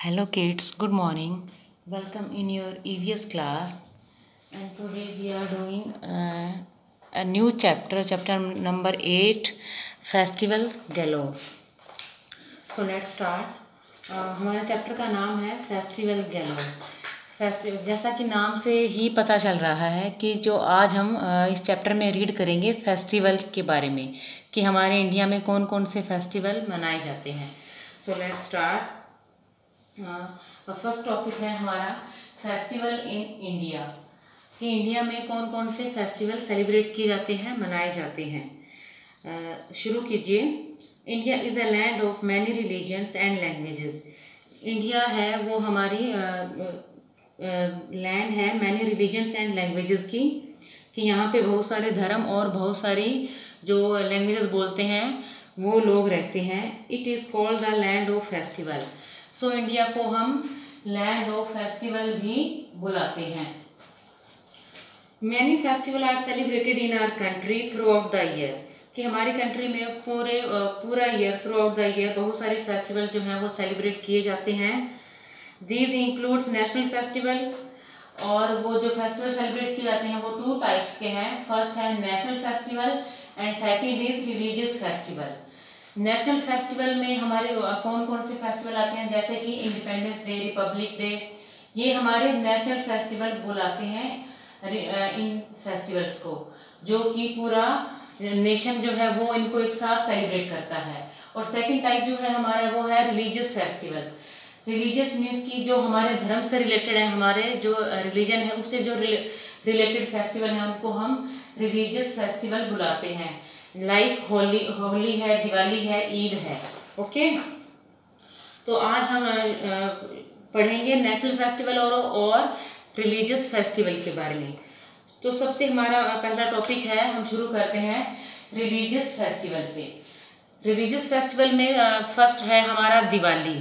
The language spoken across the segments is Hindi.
Hello kids, good morning. Welcome in your EVS class. And today we are doing a new chapter number 8, Festival Galore. So let's start. हमारा चैप्टर का नाम है फेस्टिवल गैलोर। जैसा कि नाम से ही पता चल रहा है कि जो आज हम इस चैप्टर में रीड करेंगे फेस्टिवल के बारे में कि हमारे इंडिया में कौन कौन से फेस्टिवल मनाए जाते हैं। So let's start. First topic है हमारा फेस्टिवल इन इंडिया कि इंडिया में कौन कौन से फेस्टिवल सेलिब्रेट किए जाते हैं, मनाए जाते हैं। शुरू कीजिए। India is a land of many religions and languages. India है वो हमारी लैंड है मैनी रिलीजन्स एंड लैंग्वेजेस की, कि यहाँ पे बहुत सारे धर्म और बहुत सारी जो लैंग्वेजेस बोलते हैं वो लोग रहते हैं। It is called the land of festival. So India को हम लैंड ऑफ फेस्टिवल भी बुलाते हैं। Many festival are celebrated in our country throughout the year, कि हमारी कंट्री में पूरा year throughout the year बहुत सारे फेस्टिवल जो हैं वो सेलिब्रेट किए जाते हैं। दीज इंक्लूड्स नेशनल फेस्टिवल, और वो जो फेस्टिवल सेलिब्रेट किए जाते हैं वो 2 टाइप्स के हैं। फर्स्ट है national festival and second is religious festival. National festival में हमारे कौन कौन से फेस्टिवल आते हैं, जैसे कि इंडिपेंडेंस डे, रिपब्लिक डे, ये हमारे नेशनल फेस्टिवल बुलाते हैं इन फेस्टिवल्स को, जो कि पूरा नेशन जो है वो इनको एक साथ सेलिब्रेट करता है। और सेकंड टाइप जो है हमारा वो है रिलीजियस फेस्टिवल। रिलीजियस मीन्स कि जो हमारे धर्म से रिलेटेड है, हमारे जो रिलीजन है उससे जो रिलेटेड फेस्टिवल है उनको हम रिलीजियस फेस्टिवल बुलाते हैं। लाइक होली है, दिवाली है, ईद है। ओके, तो आज हम पढ़ेंगे नेशनल फेस्टिवल और रिलीजियस फेस्टिवल के बारे में। तो सबसे हमारा पहला टॉपिक है, हम शुरू करते हैं रिलीजियस फेस्टिवल से। रिलीजियस फेस्टिवल में फर्स्ट है हमारा दिवाली।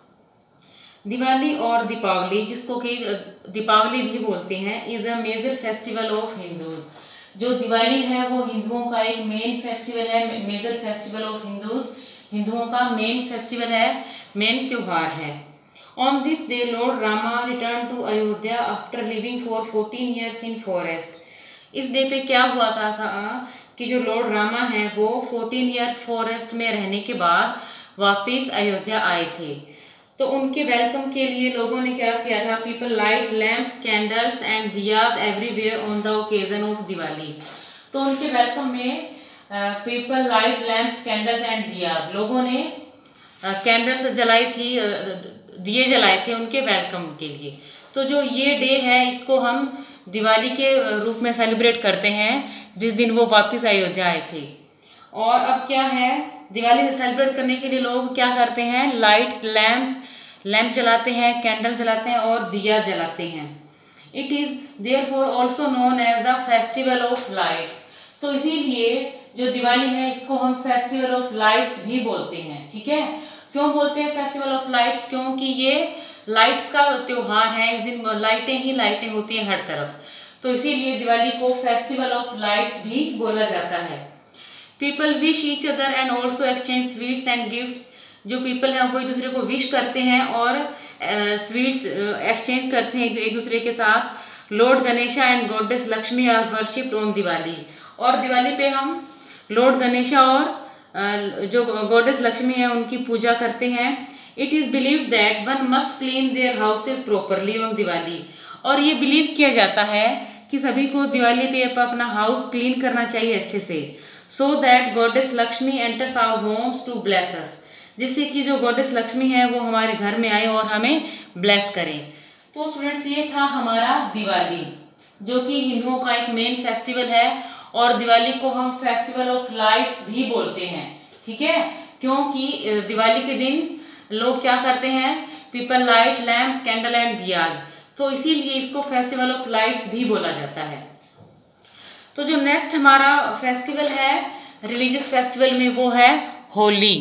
दिवाली और दीपावली, जिसको कि दीपावली भी बोलते हैं, is a major festival of Hindus. जो दिवाली है वो हिंदुओं का एक मेन फेस्टिवल है, मेजर फेस्टिवल ऑफ हिंदूज, हिंदुओं का मेन फेस्टिवल है, मेन त्योहार है। On this day lord Rama return to Ayodhya after living for 14 years in forest. इस डे पे क्या हुआ था कि जो लॉर्ड रामा है वो 14 years फॉरेस्ट में रहने के बाद वापिस अयोध्या आए थे। तो उनके वेलकम के लिए लोगों ने क्या किया था, people light lamp, candles and diyas everywhere on the occasion of Diwali. तो उनके वेलकम में people light lamps, candles and diyas, लोगों ने कैंडल्स जलाई थी, दिए जलाए थे उनके वेलकम के लिए। तो जो ये डे है इसको हम दिवाली के रूप में सेलिब्रेट करते हैं, जिस दिन वो वापस अयोध्या आए थे। और अब क्या है, दिवाली सेलिब्रेट करने के लिए लोग क्या करते हैं, लाइट लैम्प जलाते हैं, कैंडल जलाते हैं और दिया जलाते हैं। It is therefore also known as the festival of lights. तो इसीलिए जो दिवाली है इसको हम फेस्टिवल ऑफ लाइट्स भी बोलते हैं। ठीक है, क्यों बोलते हैं फेस्टिवल ऑफ लाइट्स, क्योंकि ये लाइट्स का त्योहार है। इस दिन लाइटें ही लाइटें होती हैं हर तरफ, तो इसीलिए दिवाली को फेस्टिवल ऑफ लाइट्स भी बोला जाता है। People wish each other and also exchange sweets and gifts. जो पीपल हैं वो एक दूसरे को विश करते हैं और स्वीट्स एक्सचेंज करते हैं एक दूसरे के साथ। Lord Ganesha and goddess Lakshmi are worshipped on Diwali. और दिवाली पे हम लॉर्ड गणेशा और जो गॉडेस लक्ष्मी है उनकी पूजा करते हैं। It is believed that one must clean their houses properly on Diwali. और ये बिलीव किया जाता है कि सभी को दिवाली पे अपना हाउस क्लीन करना चाहिए अच्छे से, so that goddess Lakshmi enters our homes to bless us, जिससे कि जो गॉडेस लक्ष्मी है वो हमारे घर में आए और हमें ब्लेस करें। तो स्टूडेंट्स ये था हमारा दिवाली, जो कि हिंदुओं का एक मेन फेस्टिवल है। और दिवाली को हम फेस्टिवल ऑफ लाइट भी बोलते हैं। ठीक है, क्योंकि दिवाली के दिन लोग क्या करते हैं, people light lamp, candle and diyas, तो इसीलिए इसको फेस्टिवल ऑफ लाइट्स भी बोला जाता है। तो जो नेक्स्ट हमारा फेस्टिवल है रिलीजियस फेस्टिवल में वो है Holi.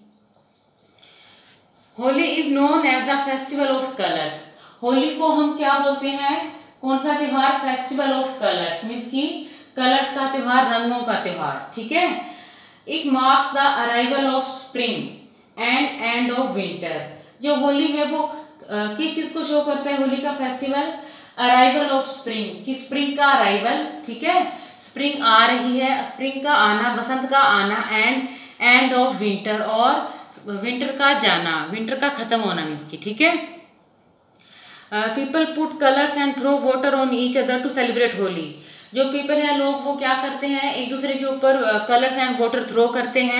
Holi is known as the festival of colours. Holi को हम क्या बोलते हैं, कौन सा त्योहार, फेस्टिवल ऑफ कलर्स, मीन्स की कलर्स का त्योहार, रंगों का त्योहार। ठीक है, it marks the arrival of spring and end of winter. जो होली है वो किस चीज को शो करता है होली का फेस्टिवल? अराइवल ऑफ स्प्रिंग, कि स्प्रिंग का अराइवल, ठीक है, स्प्रिंग आ रही है, स्प्रिंग का आना, बसंत का आना, एंड ऑफ विंटर, और विंटर का जाना, विंटर का खत्म होना मीन्स की, ठीक है। People put colours and throw water on each other to celebrate Holi. जो पीपल है, लोग, वो क्या करते हैं, एक दूसरे के ऊपर कलर्स एंड वाटर थ्रो करते हैं।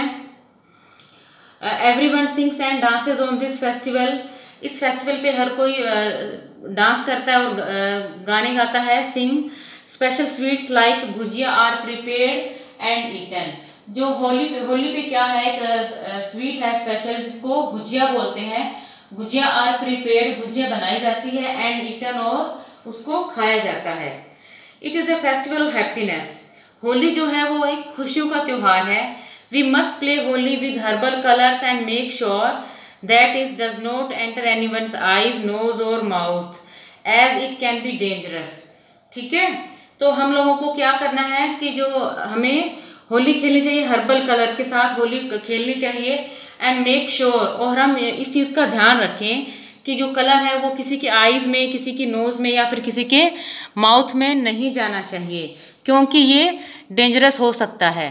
Everyone sings and dances on this festival. इस फेस्टिवल पे हर कोई डांस करता है और गाने गाता है, sing. Special sweets like gujiya are prepared and eaten. जो होली पे क्या है, एक स्वीट है स्पेशल जिसको गुजिया बोलते हैं। गुजिया आर प्रिपेयर्ड, गुजिया बनाई जाती है, एंड ईटन, और उसको खाया जाता है। It is a festival of happiness. Holi जो है वो एक खुशियों का त्योहार है। We must play Holi with herbal colours and make sure that it does not enter anyone's eyes, nose or mouth as it can be dangerous। ठीक है, तो हम लोगों को क्या करना है कि जो हमें होली खेलनी चाहिए हर्बल कलर के साथ होली खेलनी चाहिए, एंड मेक श्योर, और हम इस चीज़ का ध्यान रखें कि जो कलर है वो किसी की आईज में, किसी की नोज में, या फिर किसी के माउथ में नहीं जाना चाहिए, क्योंकि ये डेंजरस हो सकता है।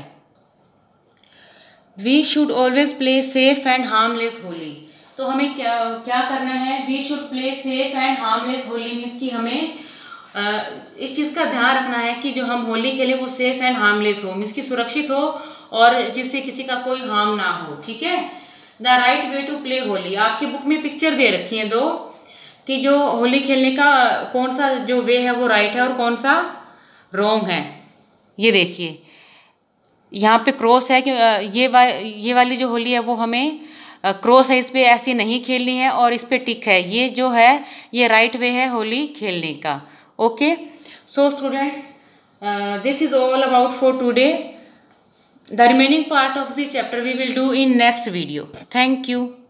We should always play safe and harmless Holi. तो हमें क्या करना है? We should play safe and harmless Holi means कि हमें इस चीज़ का ध्यान रखना है कि जो हम होली खेलें वो सेफ एंड हार्मलेस हो, मीन्स कि सुरक्षित हो और जिससे किसी का कोई हार्म ना हो, ठीक है। The right way to play Holi. आपकी बुक में पिक्चर दे रखी है दो, कि जो होली खेलने का कौन सा जो वे है वो राइट है और कौन सा रॉन्ग है। ये देखिए यहाँ पे क्रॉस है कि ये वाली जो होली है वो हमें क्रॉस है, इस पे ऐसी नहीं खेलनी है, और इस पे टिक है, ये जो है ये राइट वे है होली खेलने का। Okay, so students, this is all about for today. The remaining part of this chapter we will do in next video. Thank you.